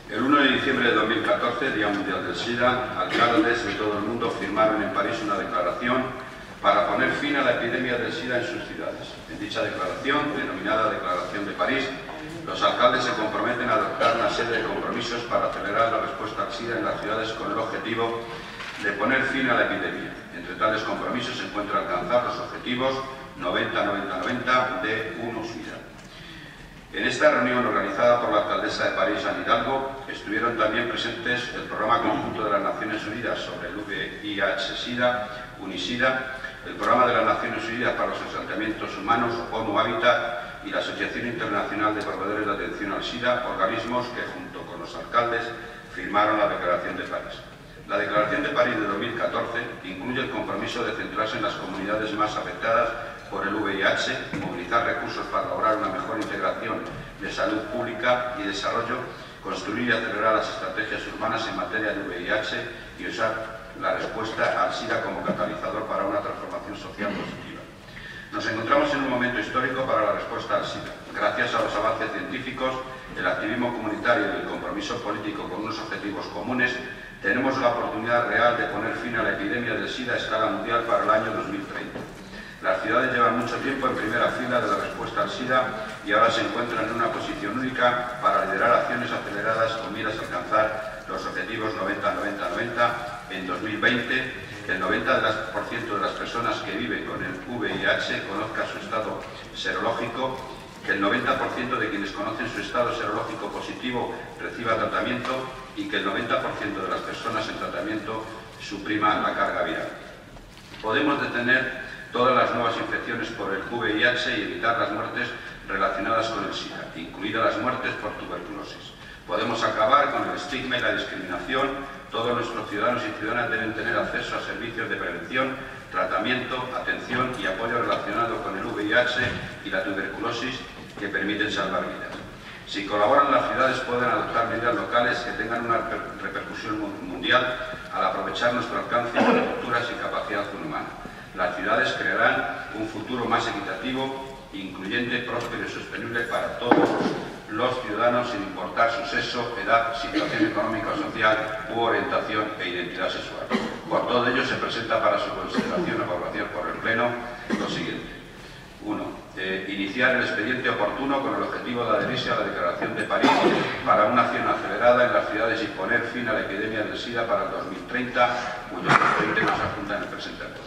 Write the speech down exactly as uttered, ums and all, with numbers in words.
El uno de diciembre de dos mil catorce, Día Mundial del SIDA, alcaldes de todo el mundo firmaron en París una declaración para poner fin a la epidemia del SIDA en sus ciudades. En dicha declaración, denominada Declaración de París, los alcaldes se comprometen a adoptar una serie de compromisos para acelerar la respuesta al SIDA en las ciudades con el objetivo de poner fin a la epidemia. Entre tales compromisos se encuentra alcanzar los objetivos noventa noventa noventa de uno SIDA. En esta reunión organizada por la alcaldesa de París, Anne Hidalgo, estuvieron también presentes el Programa Conjunto de las Naciones Unidas sobre el V I H SIDA, UNISIDA, el Programa de las Naciones Unidas para los Asentamientos Humanos, ONU Habitat, y la Asociación Internacional de Proveedores de Atención al SIDA, organismos que, junto con los alcaldes, firmaron la Declaración de París. La Declaración de París de dos mil catorce incluye el compromiso de centrarse en las comunidades más afectadas por el V I H, movilizar recursos para lograr una mejor integración de salud pública y desarrollo, construir y acelerar las estrategias urbanas en materia de V I H y usar la respuesta al SIDA como catalizador para una transformación social positiva. Nos encontramos en un momento histórico para la respuesta al SIDA. Gracias a los avances científicos, el activismo comunitario y el compromiso político con unos objetivos comunes, tenemos la oportunidad real de poner fin a la epidemia del SIDA a escala mundial para el año dos mil treinta. Las ciudades llevan mucho tiempo en primera fila de la respuesta al SIDA y ahora se encuentran en una posición única para liderar acciones aceleradas con miras a alcanzar los objetivos noventa noventa noventa en dos mil veinte, que el noventa por ciento de las personas que viven con el V I H conozca su estado serológico, que el noventa por ciento de quienes conocen su estado serológico positivo reciba tratamiento y que el noventa por ciento de las personas en tratamiento suprima la carga viral. Podemos detener todas las nuevas infecciones por el V I H y evitar las muertes relacionadas con el SIDA, incluidas las muertes por tuberculosis. Podemos acabar con el estigma y la discriminación. Todos nuestros ciudadanos y ciudadanas deben tener acceso a servicios de prevención, tratamiento, atención y apoyo relacionado con el V I H y la tuberculosis que permiten salvar vidas. Si colaboran, las ciudades pueden adoptar medidas locales que tengan una repercusión mundial al aprovechar nuestro alcance, estructuras y capacidad humana. Las ciudades crearán un futuro más equitativo, incluyente, próspero y sostenible para todos los ciudadanos, sin importar su sexo, edad, situación económica o social u orientación e identidad sexual. Por todo ello, se presenta para su consideración y aprobación por el Pleno lo siguiente. uno. Eh, iniciar el expediente oportuno con el objetivo de adherirse a la Declaración de París para una acción acelerada en las ciudades y poner fin a la epidemia del SIDA para el dos mil treinta, cuyo expediente nos adjunta en el presente.